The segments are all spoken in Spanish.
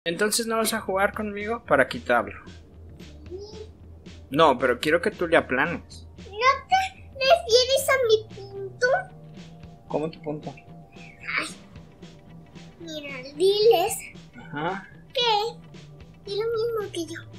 Entonces no vas a jugar conmigo para quitarlo. No, pero quiero que tú le aplanes. ¿No te refieres a mi punto? ¿Cómo tu punto? Ay, mira, diles Ajá. que es lo mismo que yo.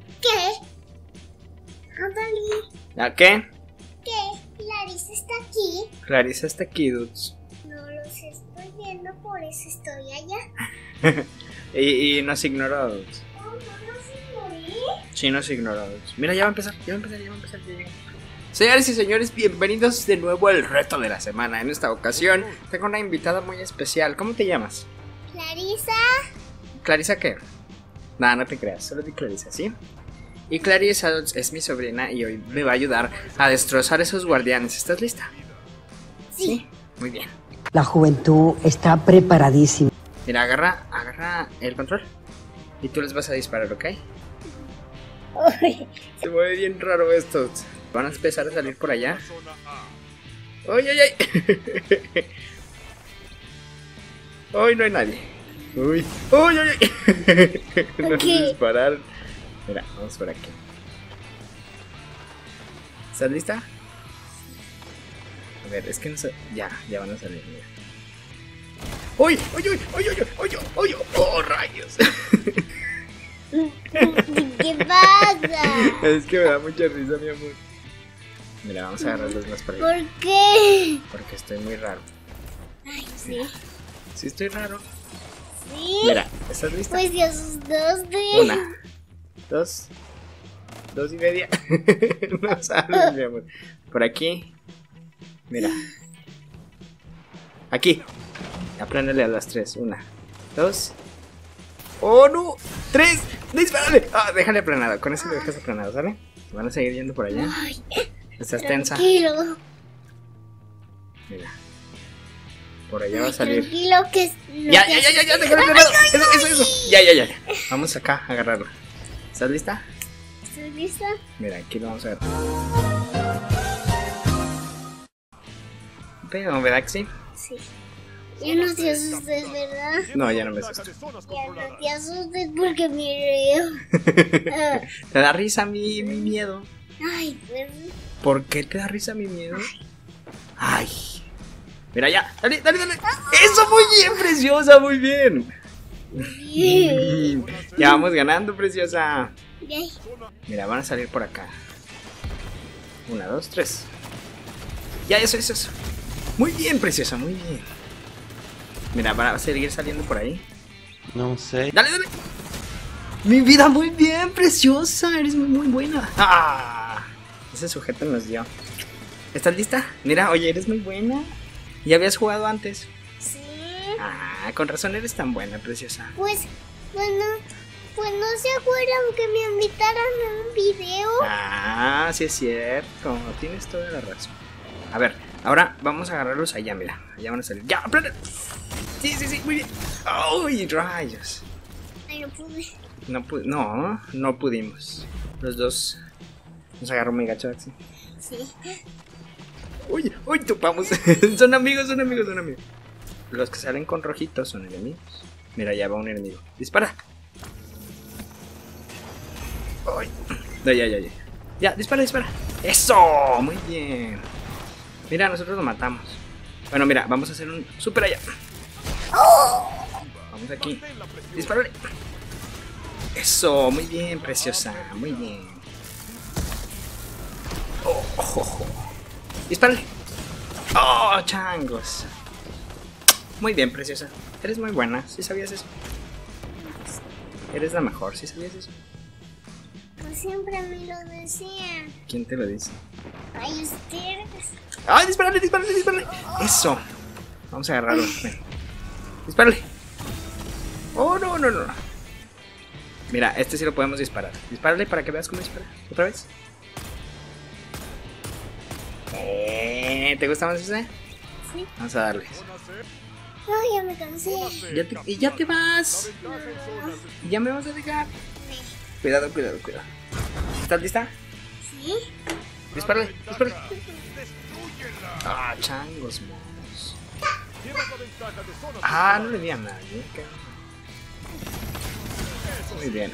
Que ándale, ¿A qué? que Larissa está aquí. Clarissa está aquí, dudes. No los estoy viendo, por eso estoy allá. y nos ignoró, dudes. No, no los ignoré. Sí, nos ignoró, dudes. Mira, ya va a empezar, ya llegó. Señores y señores, bienvenidos de nuevo al reto de la semana. En esta ocasión tengo una invitada muy especial. ¿Cómo te llamas? Clarissa. ¿Clarissa qué? Nada, no te creas, solo di Clarissa, ¿sí? Y Clarissa es mi sobrina y hoy me va a ayudar a destrozar esos guardianes. ¿Estás lista? Sí. Muy bien. La juventud está preparadísima. Mira, agarra el control y tú les vas a disparar, ¿ok? Ay, Se mueve bien raro esto. Van a empezar a salir por allá. ¡Ay, ay, ay! ¡Ay, no hay nadie! ¡Uy! ¡Uy, ay, ay! No ¿Qué? dispararon. Mira, vamos por aquí. ¿Estás lista? A ver, es que no sé. Ya van a salir, mira. ¡Uy! ¡Uy, uy! ¡Uy, uy, uy! ¡Uy, uy! ¡Oh, rayos! ¿qué pasa? Es que me da mucha risa, mi amor. Mira, vamos a agarrarlos más para allá. ¿Por qué? Porque estoy muy raro. Ay, sí. Sí, estoy raro. Sí. Mira, ¿estás lista? Pues te asustaste. 1, 2, 2 y media. No sabes, mi amor. Por aquí. Mira. Aquí. Aplánale a las 3. 1, 2. ¡Oh, no! 3. ¡Dispárale! Ah, déjale aplanado. Con eso lo dejas aplanado, ¿sale? Van a seguir yendo por allá. Ay, Estás tensa. tranquilo. Mira. Por allá va a salir. Tranquilo que Ya, déjale aplanado. Eso. Ya. Vamos acá a agarrarlo. ¿Estás lista? ¿Estás lista? Mira, aquí lo vamos a agarrar. Pero, ¿verdad que sí? Sí. Ya no te asustes, ¿verdad? No, ya no me asusto. Ya no te asustes porque me río. ¿Te da risa mi miedo? Ay, pues. ¿Por qué te da risa mi miedo? Ay. Mira ya. Dale. Eso, muy bien, preciosa, muy bien. Ya vamos ganando, preciosa. Ay, Mira, van a salir por acá. 1, 2, 3. Ya, eso. Muy bien, preciosa, muy bien. Mira, van a seguir saliendo por ahí. No sé. Dale. Mi vida, muy bien, preciosa. Eres muy buena. ¡Ah! Ese sujeto nos dio. ¿Estás lista? Mira, oye, eres muy buena. ¿Ya habías jugado antes? sí. Ah, con razón eres tan buena, preciosa. Pues no se acuerdan que me invitaran a un video. Ah, sí es cierto. Tienes toda la razón. A ver, ahora vamos a agarrarlos allá, mira. Allá van a salir. ¡Ya! ¡Aplana! Sí, muy bien. ¡Uy, rayos! Ay, no pude. No pudimos. Los dos nos agarró muy gacho, Axi. Sí. Uy, topamos. Son amigos. Los que salen con rojitos son enemigos. Mira, ya va un enemigo. Dispara. Uy. Ya, dispara. Eso, muy bien. Mira, nosotros lo matamos. Bueno, mira, vamos a hacer un super allá. Vamos aquí. Dispárale. Eso, muy bien, preciosa. Muy bien. Oh. Dispárale. Oh, changos. Muy bien, preciosa. Eres muy buena. ¿Sí sabías eso? Eres la mejor. ¿Sí sabías eso? Pues siempre me lo decían. ¿Quién te lo dice? Ay, ustedes. ¡Ay, dispárale! Eso. Vamos a agarrarlo. Ven. Dispárale. Oh, no. Mira, este sí lo podemos disparar. Dispárale para que veas cómo dispara. ¿Otra vez? ¿Te gusta más ese? Sí. Vamos a darles. Ay, ya me cansé. Y ya te vas. Y ya me vas a dejar. Cuidado. ¿Estás lista? Sí. Dispárale. Ah, changos, monos. Ah, no le di a nadie. Muy bien.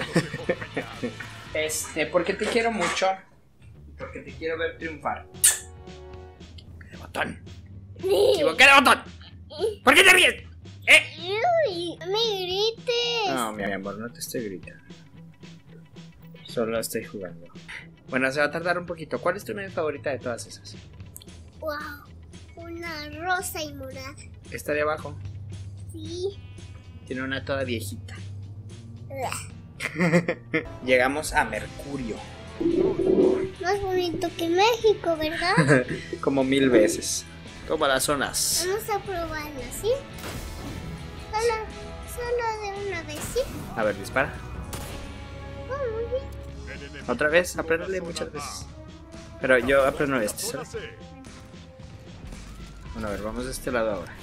Porque te quiero mucho. Porque te quiero ver triunfar. ¡Qué botón! ¡Equivoqué de botón! ¿Por qué te ríes? Uy, no me grites. No, mi amor, no te estoy gritando. Solo estoy jugando. Bueno, se va a tardar un poquito. ¿Cuál es tu nave favorita de todas esas? Wow, una rosa y morada. Esta de abajo. Sí. Tiene una toda viejita. Llegamos a Mercurio. Más bonito que México, ¿verdad? Como 1000 veces. Toma las zonas. Vamos a probarlo, ¿sí? Solo de una vez, ¿sí? A ver, dispara. Oh, muy bien. Otra vez, apréndele muchas veces. Pero yo aprendo este, ¿sabes? Bueno, a ver, vamos de este lado ahora.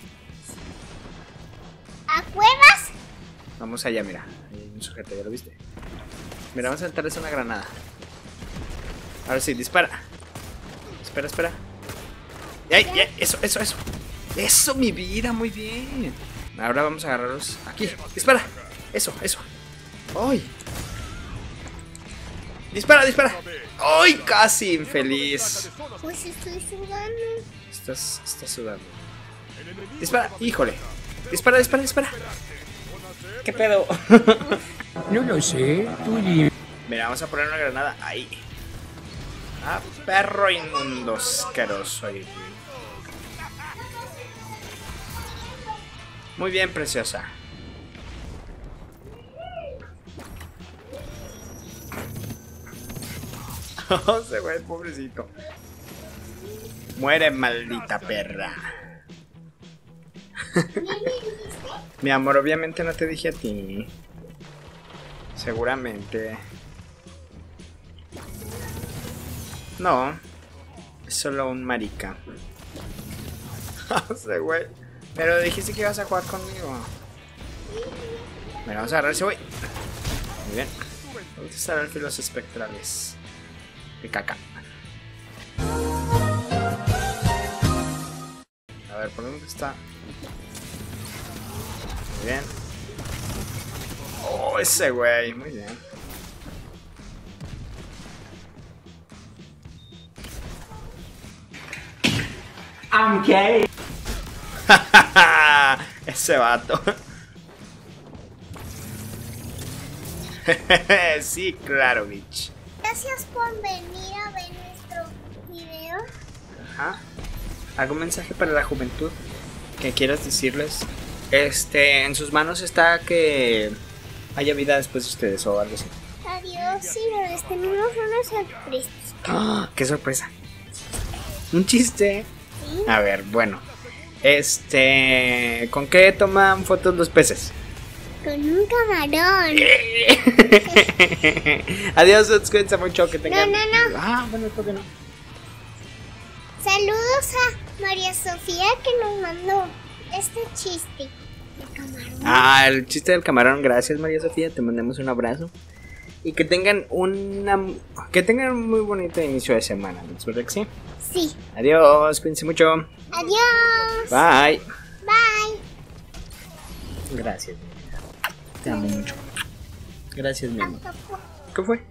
¿A cuevas? Vamos allá, mira. Hay un sujeto, ¿ya lo viste? Mira, vamos a aventarles una granada. Ahora sí, dispara. Espera. ¡Ay! Eso. Eso, mi vida, muy bien. Ahora vamos a agarrarlos. Aquí, dispara. Eso. ¡Ay! Dispara. ¡Ay! Casi infeliz. Pues estoy sudando. Estás sudando. Dispara, híjole. Dispara. ¿Qué pedo? No lo sé, tú dime. Mira, vamos a poner una granada ahí. Ah, perro inmundo, asqueroso. Muy bien, preciosa. Oh, se fue el pobrecito. Muere, maldita perra. Mi amor, obviamente no te dije a ti. Seguramente. No. Es solo un marica. Ese güey. Pero dijiste que ibas a jugar conmigo. Mira, vamos a agarrar ese güey. Muy bien. Vamos a usar los espectrales. De caca. A ver, ¿por dónde está? Muy bien. Oh, ese güey. Muy bien. I'm gay. Ese vato. Sí, claro, bitch. Gracias por venir a ver nuestro video. Ajá. ¿Algún mensaje para la juventud que quieras decirles? En sus manos está que haya vida después de ustedes o algo así. Adiós, sí, les tenemos una sorpresa. ¡Oh! ¡Qué sorpresa! Un chiste. ¿Sí? A ver, bueno. ¿Con qué toman fotos los peces? Con un camarón. Adiós, cuídense mucho, que tengan... No. Ah, bueno, ¿por qué no? Saludos a María Sofía que nos mandó este chiste de camarón. Ah, el chiste del camarón. Gracias, María Sofía, te mandamos un abrazo. Y que tengan un muy bonito inicio de semana, ¿no es verdad que sí? Sí. Adiós, cuídense mucho. Adiós. Bye. Bye. Gracias, mi vida. Te amo mucho. Gracias, mi amor. ¿Qué fue?